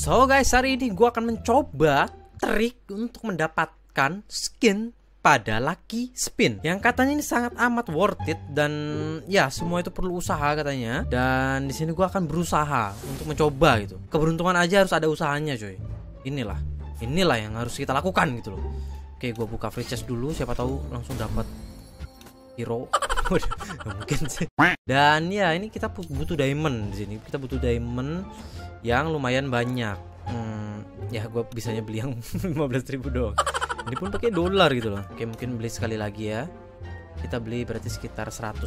So guys, hari ini gue akan mencoba trik untuk mendapatkan skin pada Lucky Spin yang katanya ini sangat amat worth it, dan ya semua itu perlu usaha katanya. Dan di sini gue akan berusaha untuk mencoba gitu. Keberuntungan aja harus ada usahanya coy. Inilah yang harus kita lakukan gitu loh. Oke, gue buka free chest dulu, siapa tahu langsung dapat hero. Mungkin sih. Dan ya ini kita butuh diamond di sini. Kita butuh diamond yang lumayan banyak. Ya gue bisanya beli yang 15.000 doang. Ini pun pakai dolar gitu loh. Oke, mungkin beli sekali lagi ya. Kita beli berarti sekitar 100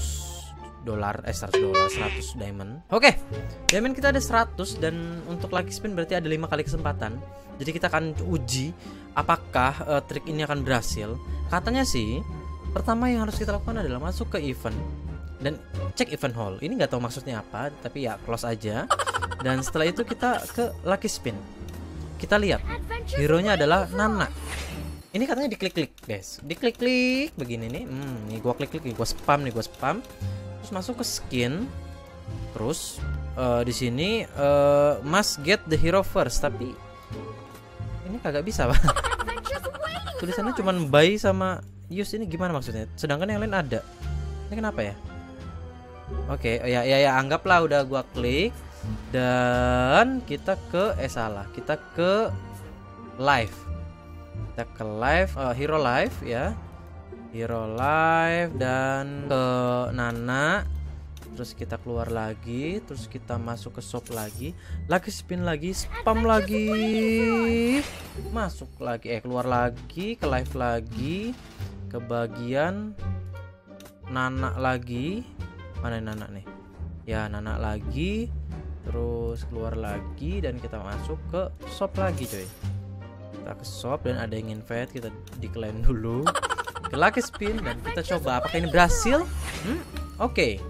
diamond. Oke, diamond kita ada 100, dan untuk Lucky Spin berarti ada 5 kali kesempatan. Jadi kita akan uji apakah trik ini akan berhasil. Katanya sih pertama yang harus kita lakukan adalah masuk ke event dan cek event hall. Ini nggak tahu maksudnya apa, tapi ya close aja. Dan setelah itu kita ke Lucky Spin. Kita lihat hero-nya adalah Nana. Ini katanya diklik-klik guys, diklik-klik begini nih. Nih gua klik-klik, nih gua spam. Terus masuk ke skin. Terus di sini must get the hero first, tapi ini kagak bisa pak. Tulisannya cuma buy sama use, ini gimana maksudnya? Sedangkan yang lain ada. Ini kenapa ya? Oke, ya anggaplah udah gua klik. Dan kita ke kita ke live. Kita ke live, hero live ya. Hero live dan ke Nana. Terus kita keluar lagi, terus kita masuk ke shop lagi, Lucky Spin lagi, spam lagi, masuk lagi, keluar lagi, ke live lagi, ke bagian Nana lagi. Mana Nana nih? Ya Nana lagi, terus keluar lagi, dan kita masuk ke shop lagi coy. Kita ke shop dan ada yang invite, kita decline dulu. Ke Lucky Spin dan kita coba apakah ini berhasil. Oke.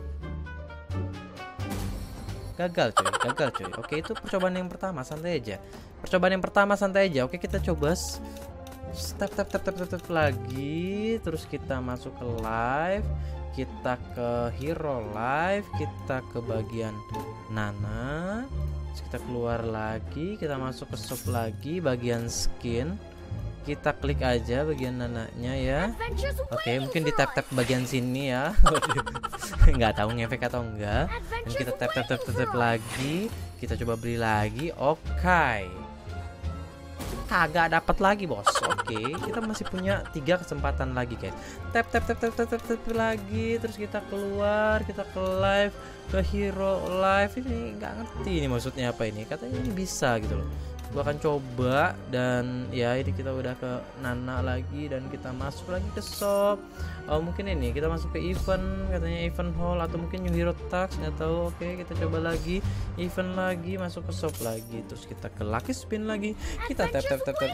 Gagal coy. Oke, itu percobaan yang pertama, santai aja. Oke, kita coba step lagi. Terus kita masuk ke live, kita ke hero live, kita ke bagian Nana, terus kita keluar lagi, kita masuk ke shop lagi, bagian skin. Kita klik aja bagian Nananya ya. Oke, mungkin di tap bagian sini ya. Nggak tahu ngefek atau enggak. Dan kita tap lagi. Kita coba beli lagi. Oke. Kagak dapat lagi bos. Oke, kita masih punya 3 kesempatan lagi guys. Tap lagi. Terus kita keluar, kita ke live, ke hero live. Ini nggak ngerti ini maksudnya apa ini. Katanya ini bisa gitu loh. Gua akan coba, dan ya ini kita udah ke Nana lagi, dan kita masuk lagi ke shop. Mungkin ini kita masuk ke event, katanya event hall, atau mungkin new hero tax, nggak tahu. Oke, kita coba lagi event lagi, masuk ke shop lagi, terus kita ke Lucky Spin lagi, kita tap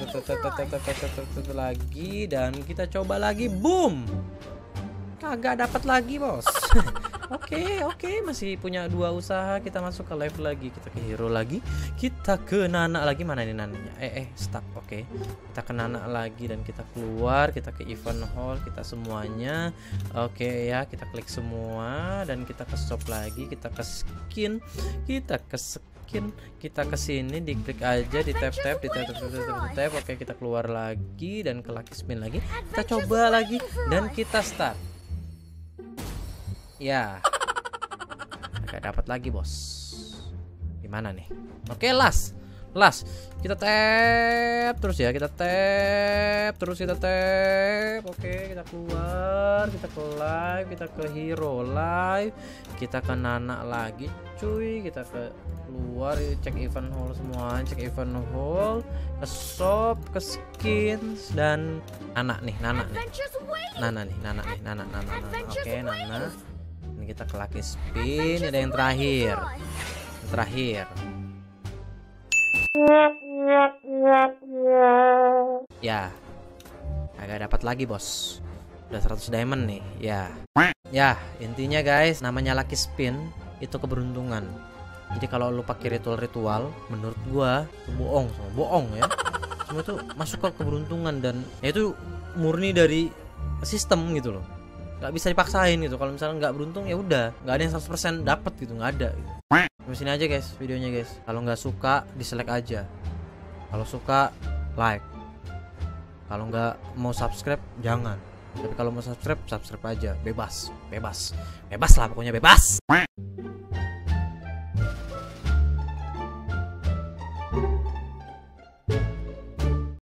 lagi, dan kita coba lagi. Boom, kagak dapat lagi bos. Oke, masih punya 2 usaha. Kita masuk ke live lagi, kita ke hero lagi, kita ke Nana lagi. Mana ini Nananya? Stuck. Oke, kita ke Nana lagi, dan kita keluar, kita ke event hall, kita semuanya. Oke ya, kita klik semua, dan kita ke shop lagi, kita ke skin, kita ke sini, diklik aja, di tap. Oke, kita keluar lagi, dan ke Lucky Spin lagi, kita coba lagi, dan kita start. Ya, agak dapat lagi bos. Gimana nih? Oke, last. Kita tap terus ya, kita tap. Oke, kita keluar, kita ke live, kita ke hero live, kita ke Nana lagi cuy, kita ke keluar, cek event hall semua, ke shop, ke skins, dan Nana nih. Oke, Nana. Ini kita ke Lucky Spin, ada yang terakhir. Ya, agak dapat lagi bos. Udah 100 diamond nih. Ya, intinya guys, namanya Lucky Spin itu keberuntungan. Jadi kalau lu pakai ritual, menurut gua bohong ya. Semua itu masuk ke keberuntungan, dan ya itu murni dari sistem gitu loh. Nggak bisa dipaksain gitu. Kalau misalnya nggak beruntung ya udah, nggak ada yang 100% dapat gitu, nggak ada gitu. Sampai sini aja guys videonya guys. Kalau nggak suka diselect aja. Kalau suka like, kalau nggak mau subscribe jangan. Tapi kalau mau subscribe aja, bebas lah, pokoknya bebas.